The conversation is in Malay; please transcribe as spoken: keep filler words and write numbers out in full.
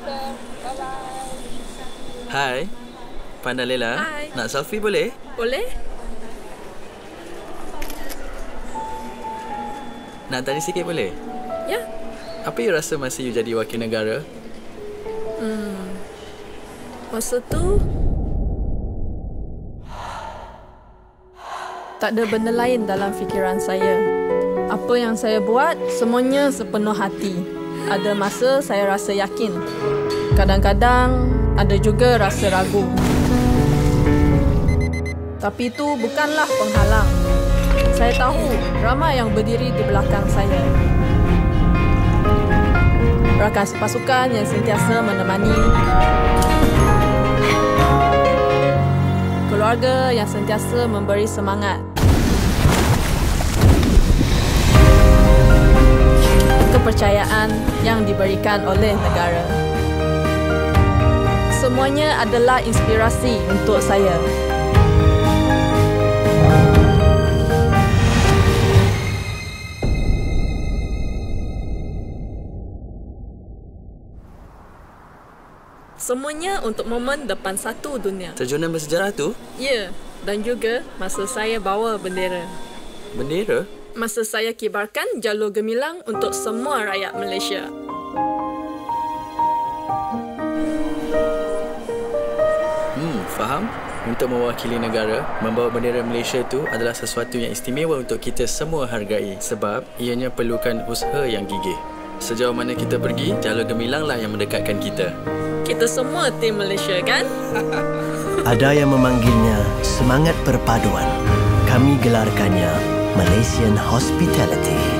Hai, Pandelela. Hai. Nak selfie boleh? Boleh? Nak tanya sikit boleh? Ya. Apa you rasa masa you jadi wakil negara? Hmm. Masa tu tak ada benda lain dalam fikiran saya. Apa yang saya buat, semuanya sepenuh hati. Ada masa saya rasa yakin. Kadang-kadang ada juga rasa ragu. Tapi itu bukanlah penghalang. Saya tahu ramai yang berdiri di belakang saya. Rakan sepasukan yang sentiasa menemani. Keluarga yang sentiasa memberi semangat. Kepercayaan yang diberikan oleh negara. Semuanya adalah inspirasi untuk saya. Semuanya untuk momen depan satu dunia. Terjunan bersejarah tu? Ya, dan juga masa saya bawa bendera. Bendera? Masa saya kibarkan jalur gemilang untuk semua rakyat Malaysia. Hmm, faham? Untuk mewakili negara, membawa bendera Malaysia tu adalah sesuatu yang istimewa untuk kita semua hargai sebab ianya perlukan usaha yang gigih. Sejauh mana kita pergi, jalur gemilang lah yang mendekatkan kita. Kita semua tim Malaysia, kan? Ada yang memanggilnya semangat perpaduan. Kami gelarkannya Malaysian Hospitality.